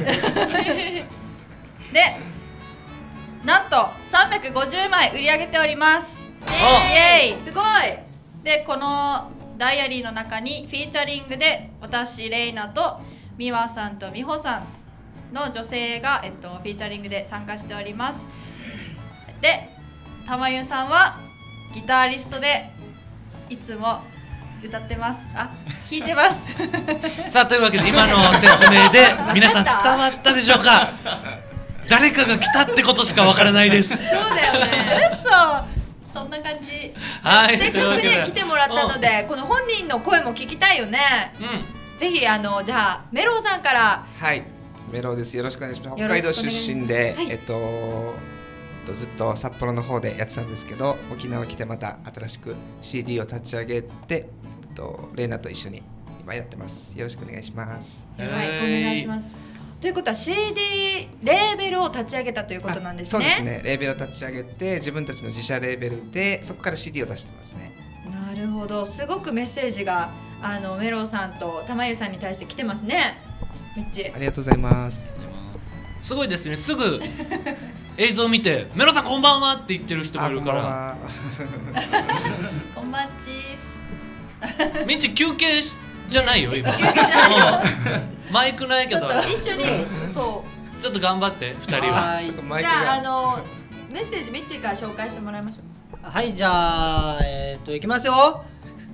でなんとさんびゃくごじゅうまい売り上げております。イエーイすごい。 でこのダイアリーの中にフィーチャリングで私レイナとミワさんとミホさんの女性が、えっと、フィーチャリングで参加しております。でたまゆさんはギタリストでいつも歌ってますあ弾いてますさあというわけで今の説明で皆さん伝わったでしょうか。誰かが来たってことしかわからないです。 そうだよね。 嘘そんな感じ。 はい、 せっかくというわけでね来てもらったので、この本人の声も聞きたいよね。 うん、 ぜひあのじゃあメロウさんからはい。メロです。よろしくお願いします。 よろしくお願い北海道出身で、 はいえっと、えっとずっと札幌の方でやってたんですけど、沖縄来てまた新しく シーディー を立ち上げて、えっとレイナと一緒に今やってます。よろしくお願いします。 よろしくお願いします。ということは シーディー レーベルを立ち上げたということなんですね。 あそうですね。レーベルを立ち上げて自分たちの自社レーベルでそこから シーディー を出してますね。 なるほど、すごくメッセージがあのメロウさんと玉優さんに対して来てますね。めっちゃありがとうございます。 すごいですね。すぐ映像見て「メロさんこんばんは」って言ってる人もいるから。 あこんばんちーす。 みち休憩しじゃないよ今。 休憩じゃないようんマイクないけど一緒にそちょっと頑張ってふたりは。 はそこマう。 イクじゃああがのメッセージミッチーから紹介してもらいましょう。 はい、じゃあえっ、といきますよ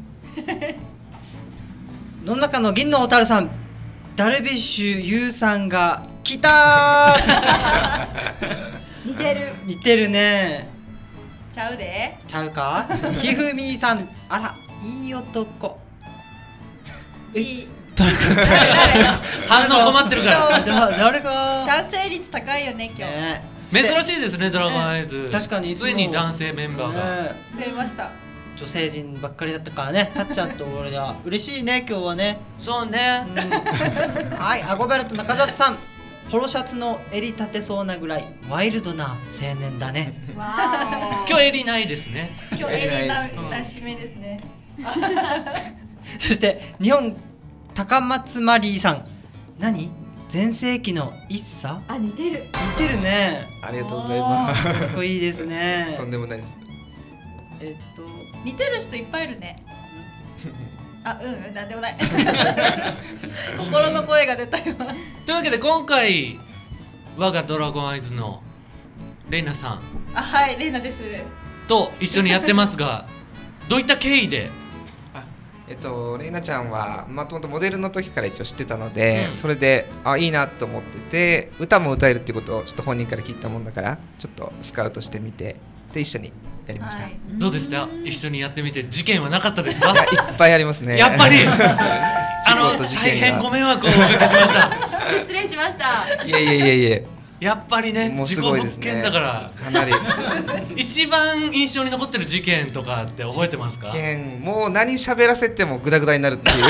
の中の銀のおたるさん、ダルビッシュ有さんが来た似てる。 ー似てるね。 ちゃうで。 ちゃうかひふみさん、あらいい男。 いい。 反応困ってるから。 だ誰か男性率高いよね今日。 ね珍しいですねドラゴンアイズ。 確かにいつもついに男性メンバーが。 ね増えました。 女性陣ばっかりだったからね、たっちゃんと俺では嬉しいね今日はね。 そうね。 はい、アゴベルト中里さん、ポロシャツの襟立てそうなぐらいワイルドな青年だね。 わ今日襟ないですね。 今日エリなうんなしめですね。 そして日本高松マリーさん、何全盛期の一茶あ、似てる。 似てるね。 ありがとうございまかっこいいですねす。とんでもないです。 えっと似てる人いっぱいいるね。あ、うんうん、なんでもない。心の声が出たよ。 というわけで今回我がドラゴンアイズのレイナさんあ、はい、レイナです。 と一緒にやってますがどういった経緯で。 あえっとレイナちゃんはもともとモデルの時から一応知ってたので、 うんそれであいいなと思ってて、歌も歌えるっていうことをちょっと本人から聞いたもんだからちょっとスカウトしてみてで一緒にやりました。 はいい、 どうでした一緒にやってみて事件はなかったですか。 やいっぱいありますね。 やっぱりあの事故と事大件が変ご迷惑をおかけしました。 失礼しました。 いやいやいやいややっぱりねもう事故物すごいですね。 件だからかなり一番印象に残ってる事件とかって覚えてますか。 事件もう何喋らせてもグダグダになるっていう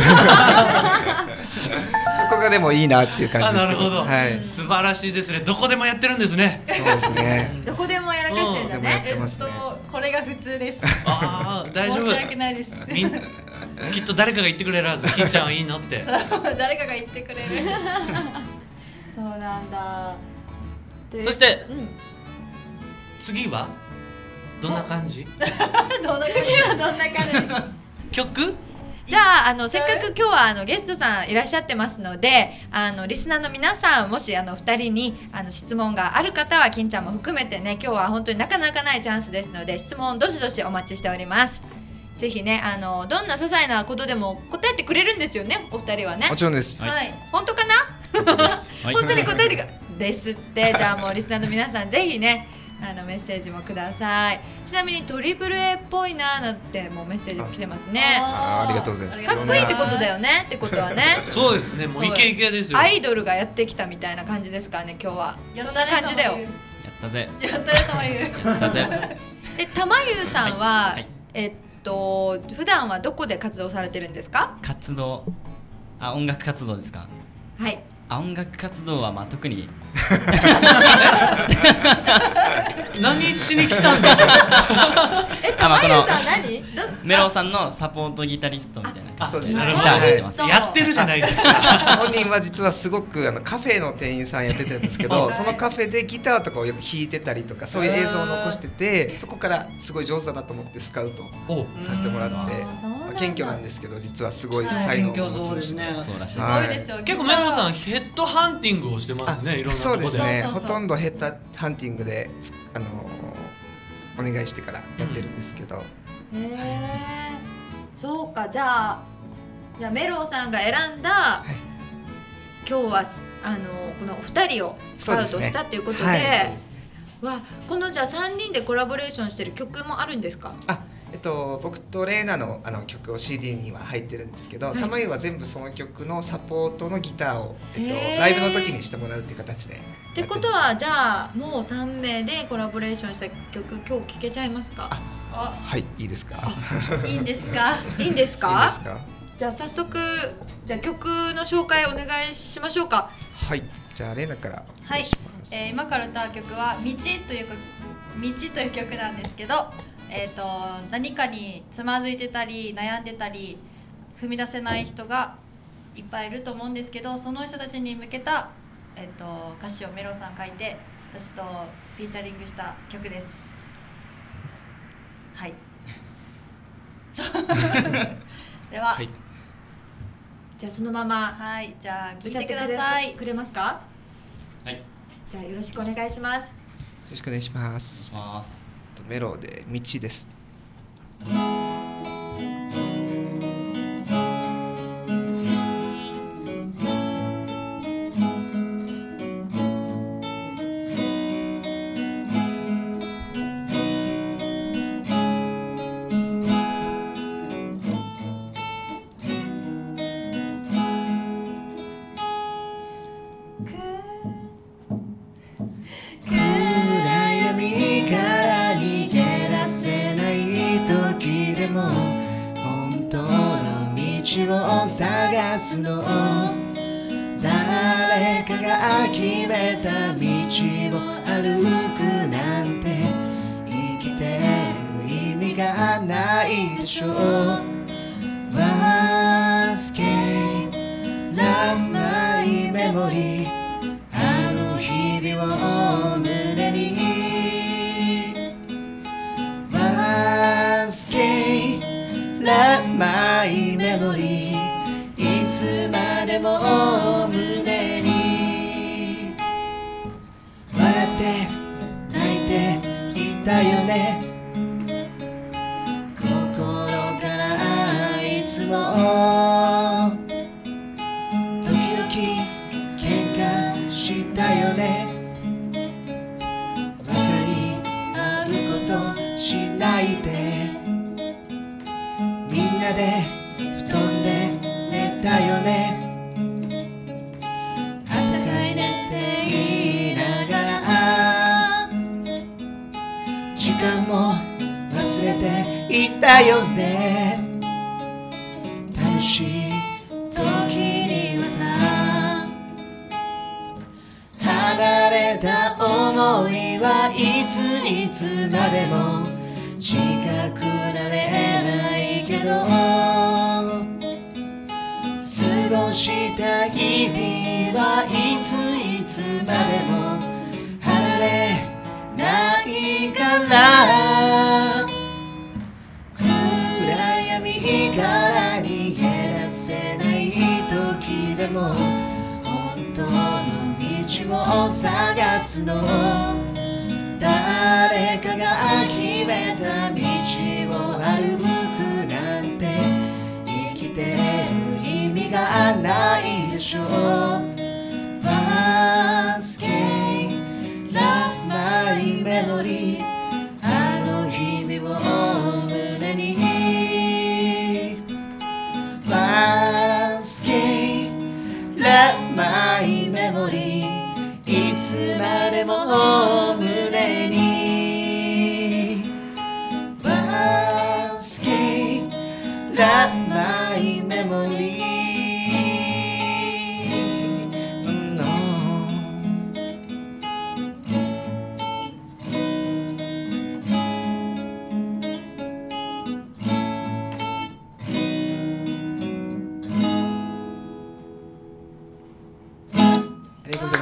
そこがでもいいなっていう感じあですけど。 なるほど、 はい、 素晴らしいですね。どこでもやってるんですね。 そうですね。 どこでもやらかしてんだでもやっね。 てますね。 えっと、これが普通です。 ああ大丈夫申し訳ないです。 みんきっと誰かが言ってくれるはず。金ちゃんはいいのって誰かが言ってくれる。 そうなんだ。というそしてうん。 次はどんな感じ。 どんな次はどんな感じ。 曲じゃあ、あのせっかく今日はあのゲストさんいらっしゃってますので、あのリスナーの皆さんもしあのふたりにあの質問がある方は金ちゃんも含めてね、今日は本当になかなかないチャンスですので質問どしどしお待ちしております。ぜひね、あのどんな些細なことでも答えてくれるんですよね、お二人はねも。ちろんです。 はい。 本当かな？本当に答えてくですって。じゃあもうリスナーの皆さんぜひね、あのメッセージもください。ちなみにトリプル A っぽいなーなんてもうメッセージも来てますね。 あありがとうございますかっこいいってことだよね。ってことはね。 そうですねもうイケイケですよ。 アイドルがやってきたみたいな感じですからね、今日は。そんな感じだよ。 やったぜやったよたまゆう。 やったぜえ、たまゆうさんは、 はいえっと普段はどこで活動されてるんですか？ 活動あ音楽活動ですか？ はい。 あ音楽活動はまあ特に何しに来たんですか？ え、 あまあこのたまゆうさん何？どメロウさんのサポートギタリストみたいな感じでそうですねギターやってます。 はいやってるじゃないですか。 本人は実はすごくあのカフェの店員さんやってたんですけど、そのカフェでギターとかをよく弾いてたりとか、そういう映像を残してて、そこからすごい上手だなと思ってスカウトお、 させてもらって、 そうなんだまあ謙虚なんですけど実はすごいはい才能を持謙虚ち主で、 そうですね。 そうらしい。 すはいごいですよ。 結構メロさんヘッドハンティングをしてますね。いろんなとそうですこで。 ね。 そうそうそうほとんどヘッドハンティングでつあのーお願いしてからやってるんですけど、 へえ、そうか。じゃあじゃあメロウさんが選んだ、 はい今日はすあのこのお二人をスカウトしたっていうことで、 はい、そうです。 わこのじゃあさんにんでコラボレーションしてる曲もあるんですか？ あ、えっと僕とレイナのあの曲を シーディー には入ってるんですけど、 はいたまゆは全部その曲のサポートのギターを、えっとへーライブの時にしてもらうっていう形でやってことはじゃあもうさん名でコラボレーションした曲今日聴けちゃいますか？ あ、 はい、いいですか？ いいんですか？ いいんですか？ いいですか？ じゃあ早速じゃあ曲の紹介お願いしましょうか。 はい、じゃあレイナからおはい願いします。、 えー、今から歌う曲は「道」というか「道」という曲なんですけど、えー、と何かにつまずいてたり悩んでたり踏み出せない人がいっぱいいると思うんですけど、その人たちに向けた、えー、と歌詞をメロウさん書いて私とフィーチャリングした曲です。はいでは、 はい、 じゃあそのままはい、じゃあ聴い歌っててください。 くださいくれますか？ はい。 じゃあよろしくお願いします。 よろしくお願いします。 ますメロで道です。暗闇から逃げ出せない時でも本当の道を探すの、誰かが決めた道を歩くなんて生きてる意味がないでしょう。 Once came love my memory、 あの日々を胸に Once came love my memory、 いつまでも胸に笑って泣いていたよね、心からいつも時々喧嘩したよね、分かり合うことしないでみんなで布団で寝たよね、あったかいねって言いながら時間も忘れていたよね、楽しい時にさ離れた想いはいついつまでも近くなれないけど、過ごした日々はいついつまでも離れないから、暗闇から逃げ出せない時でも本当の道を探すの、誰かが決めた道を歩くなんて生きてる意味がないでしょう。 Once came love my memory、 あの日々を胸に Once came love my memory、 いつまでも胸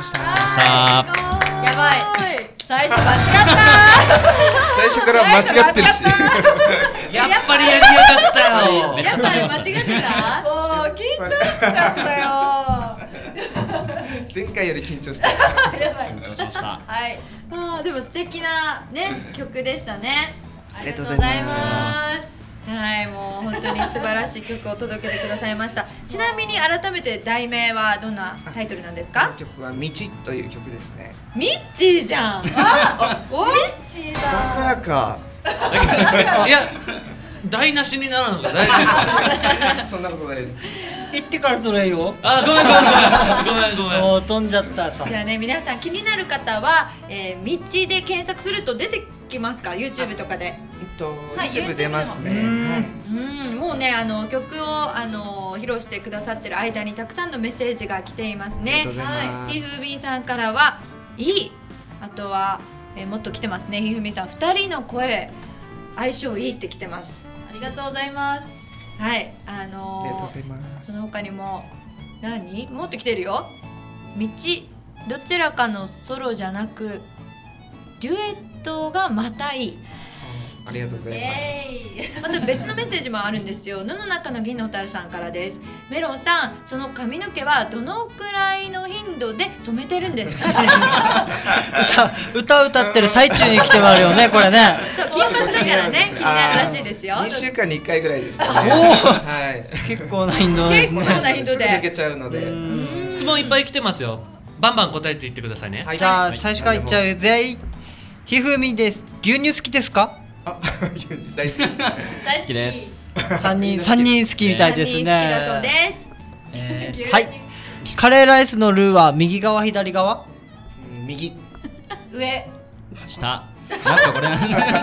した。 さやばい最初間違った最初から間違ってるし。 やっぱりやりやがったよ。 やっぱり間違ってた？ もう緊張しちゃったよ前回より緊張した。 やばい緊張しました。 はいあーでも素敵なね曲でしたね。 ありがとうございますますはいもう本当に素晴らしい曲を届けてくださいました。ちなみに改めて題名はどんなタイトルなんですか？ この曲は道という曲ですね。 ミッチーじゃん。おチーだからか。 いや台無しにならんのか大丈夫？ そんなことないです。 言ってからそれよ。 あごめんごめんごめんごめんごめん。 もう飛んじゃったさ。 じゃあね皆さん気になる方は、えー、道で検索すると出てきますか YouTube とかで。 えっとはい YouTube 出ますね。 うんはい。 うんもうねあの曲をあの披露してくださってる間にたくさんのメッセージが来ていますねありがとう。ございます。 ひふみさんからはいいあとは、えーもっと来てますね。ひふみさんふたりの声相性いいって来てます。 ありがとうございますはいああのりがとうございまー、 す。 その他にも何もっと来てるよ。道どちらかのソロじゃなくデュエットがまたいい。 ありがとうございます。 イエまた別のメッセージもあるんですよ。野の中の銀のたるさんからです。メロンさん、その髪の毛はどのくらいの頻度で染めてるんですか？ 歌歌歌ってる最中に来てもらうよねこれね。 そう金髪だからね、気になるらしいですよ。 にしゅうかんにいっかいぐらいですかね。 おーはい。 結構な頻度ですね。 結構な頻度すぐ抜けで。 ちゃうので。 うん質問いっぱい来てますよ。バンバン答えていってくださいね。 はいじゃあ最初からいっちゃうぜい。ひふみです。牛乳好きですか？ あ、大好き。 大好きです三人三人好きみたいです三人好きだそうね。 です。 えーはい。カレーライスのルーは右側左側？ うん右。 上下。なんすかこれ。 いいいい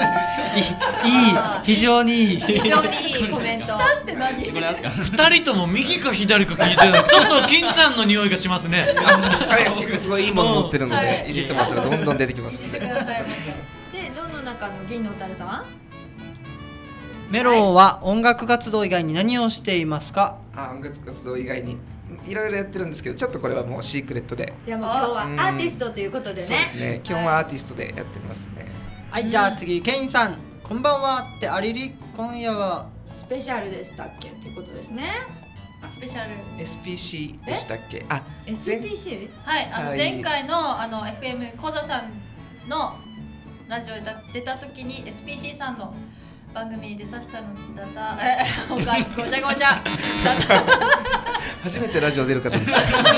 非常にいい。 非常にいいコメント。 って何これなんすか。 二人とも右か左か聞いてる。ちょっと金ちゃんの匂いがしますね。 彼結構すごいいいもの持ってるので、いじってもらったらどんどん出てきますんで。 で、どの中の銀のたるさん？ メロンは音楽活動以外に何をしていますか？ あ、音楽活動以外にいろいろやってるんですけど、ちょっとこれはもうシークレットで。 じゃあもう今日はアーティストということでね。 そうですね。基本はアーティストでやってますね。 はいじゃあ次ケインさんこんばんはってありり今夜はスペシャルでしたっけっていうことですね。 スペシャルエスピーシー でしたっけ？あ、 エスピーシー？ はいあのはい前回のあの エフエム コザさんのラジオで出た時に エスピーシー さんの番組に出させたのだったえおかごちゃごちゃだった初めてラジオ出る方ですか？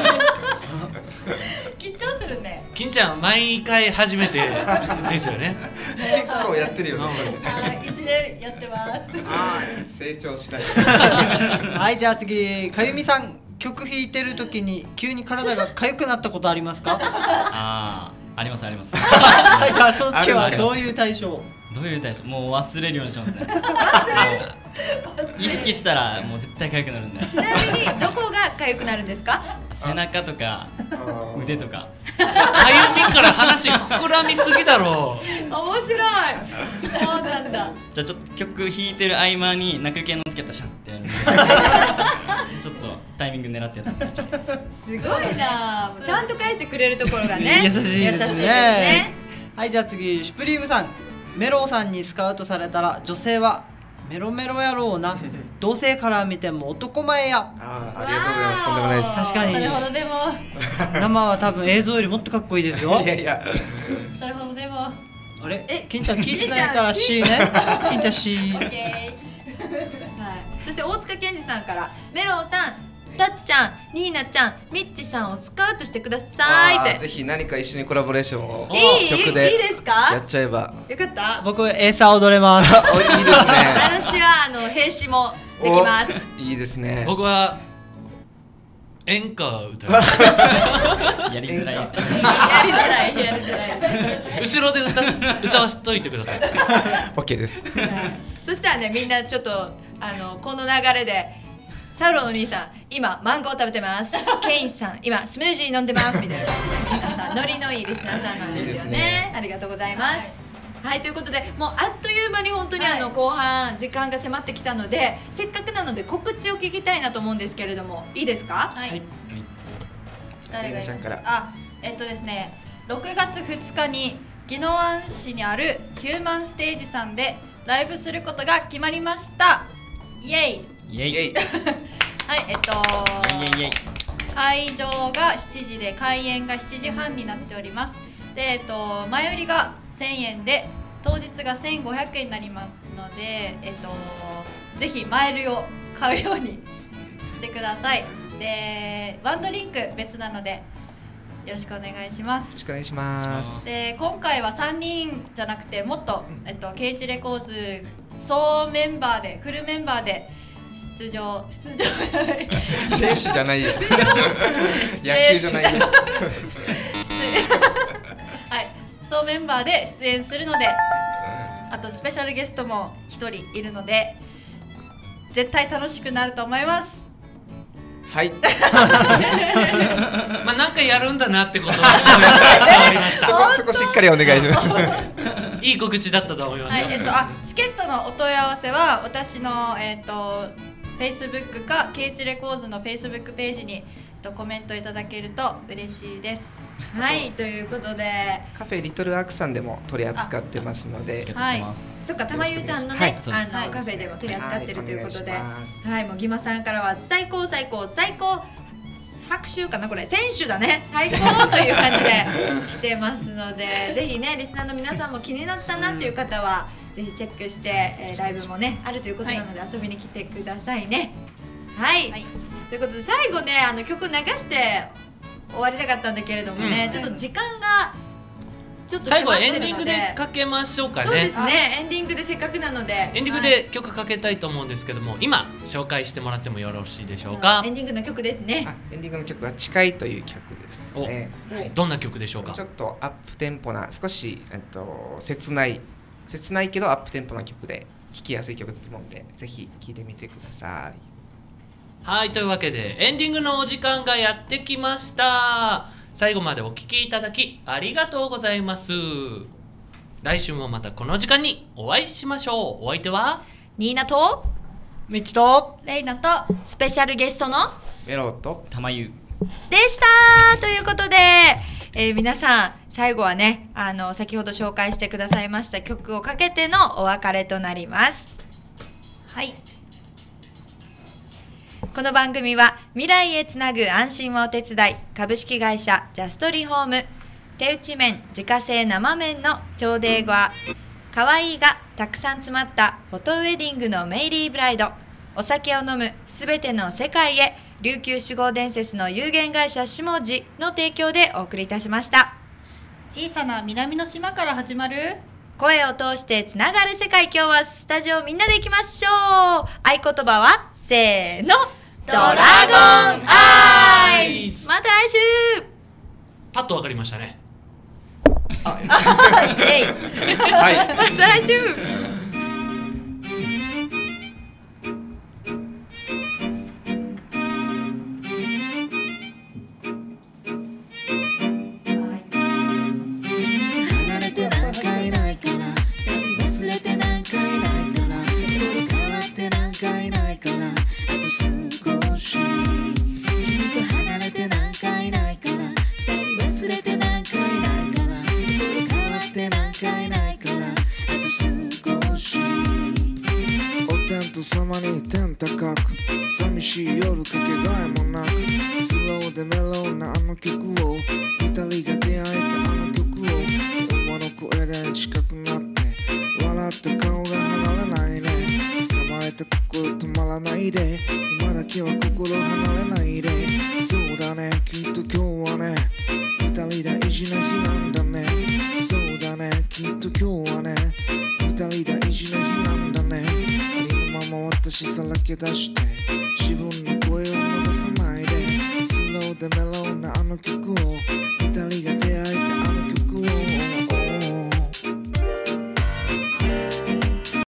緊張するね金ちゃん毎回初めてですよね。 結構やってるよね。 はい一年やってます成長しない。 はいじゃあ次かゆみさん曲弾いてる時に急に体が痒くなったことありますか？ ああ、ありますあります。 はいじゃあそっちはあるどういう対処？ どういう対処？もう忘れるようにしますね。もう意識したらもう絶対痒くなるんで。 ちなみにどこが痒くなるんですか？ 背中とか腕とか。 かゆみから話膨らみすぎだろう。 面白い。そうなんだ。 じゃあちょっと曲弾いてる合間に中系のつけたらシャッてやるんで。ちょっとタイミング狙ってやったんですごいな。ちゃんと返してくれるところがね。 優しいですね優しいですね。 はいじゃあ次シュプリームさんメロさんにスカウトされたら女性はメロメロやろうな同性から見ても男前や。 あー、ありがとうございます。とんでもないです。 確かにそれほどでも生は多分映像よりもっとかっこいいですよ。 いやいや。 それほどでもあれえ金ちゃん聞いてないから C ね。金ちゃん C。 オッケはい。そして大塚健二さんからメロンさん、たっちゃん、ニーナちゃん、ミッチさんをスカウトしてくださいって。 あーぜひ何か一緒にコラボレーションをいい曲でいいですか？ やっちゃえば。 よかった。 僕エーサー踊れます。 お、いいですね。 私はあの兵士もできます。 お。いいですね。 僕は演歌を歌います。 やりづらいですね。 やりづらいやりづらい。 後ろで歌歌わしといてください。 オッケーです。 そしたらねみんなちょっとあのこの流れでサウロの兄さん今マンゴー食べてますケインさん今スムージー飲んでますみたいな皆さんノリのいいリスナーさんなんですよね。 いいですねありがとうございます。はい、ということでもうあっという間に本当にあの、 はい後半時間が迫ってきたのでせっかくなので告知を聞きたいなと思うんですけれどもいいですか？ ーはいはい誰がいますレイナちゃんからあえっとですねろくがつふつかに宜野湾市にあるヒューマンステージさんでライブすることが決まりました。イエイイエイイエイはいえっとイエイ会場がしちじで開演がしちじはんになっております。で、えっと、前売りがせんえんで当日がせんごひゃくえんになりますので、えっと、ぜひ前売りを買うようにしてください。でワンドリンク別なのでよろしくお願いします。 よろしくお願いします。 で今回はさんにんじゃなくてもっと、えっと、ケイチレコーズ総メンバーでフルメンバーで出場出場じゃない選手じゃないよ野球じゃないよはい総メンバーで出演するので、あとスペシャルゲストもひとりいるので絶対楽しくなると思います。 はいまあなんかやるんだなってことはすごい伝わりましそた。 こそこしっかりお願いしますいい告知だったと思いますよ。 はい、えっと、あ、チケットのお問い合わせは私の、えっと、Facebook かケイチレコーズの Facebook ページに、えっと、コメントいただけると嬉しいです。 はいということで、 カフェリトルアクさんでも取り扱ってますので、 はいそっか玉優さんのね、 はいあのカフェでも取り扱ってるということで、 はいお願いしますはい、もうギマさんからは最高最高最高拍手かな、これ選手だね、最高という感じで来てますのでぜひねリスナーの皆さんも気になったなっていう方は、ぜひチェックして、えー、ライブもねあるということなので、遊びに来てくださいね。はい、はい、ということで最後ねあの曲流して終わりたかったんだけれどもね、うん、ちょっと時間がちょっと最後は迫ってるのでエンディングでかけましょうかね。 そうですね、エンディングでせっかくなのでエンディングで曲かけたいと思うんですけども、今紹介してもらってもよろしいでしょうか。 エンディングの曲ですね。 あエンディングの曲は「誓い」という曲ですね。 はい、どんな曲でしょうか。 ちょっとアップテンポな少し、えっと、切ない切ないけどアップテンポな曲で聴きやすい曲だと思うので、ぜひ聴いてみてください。 はい、というわけでエンディングのお時間がやってきました。最後までお聴きいただきありがとうございます。来週もまたこの時間にお会いしましょう。お相手はニーナとみちとレイナとスペシャルゲストのメロとたまゆでしたということで、えー、皆さん最後はねあの先ほど紹介してくださいました曲をかけてのお別れとなります。 はい、 この番組は未来へつなぐ安心をお手伝い株式会社ジャストリホーム、手打ち麺自家製生麺の超デーゴア、かわいいがたくさん詰まったフォトウェディングのメイリーブライド、お酒を飲むすべての世界へ琉球酒豪伝説の有限会社下地の提供でお送りいたしました。 小さな南の島から始まる声を通してつながる世界、今日はスタジオみんなでいきましょう。合言葉はせーの、ドラゴンアイズ。また来週。 パッとわかりましたね。 えいはいまた来週。 離れてなんかいないから、二人忘れてなんかいないから、心変わってなんかいないから、あと少し。君と離れてなんかいないから、二人忘れてなんかいないから、心変わってなんかいないから、あと少し。 お天道様に天高く、寂しい夜かけがえもなく、スローでメロウなあの曲を、二人が出会えたあの曲を、電話の声で近くなって、笑った顔が離れないね。捕まえた心止まらないで、今だけは心離れないで。そうだね、きっと今日はね、二人大事な日なんだね。そうだね、きっと今日はね、二人大事な日なんだね。ありのまま私さらけ出して、自分の声を逃さないで。スローでメロウなあの曲を、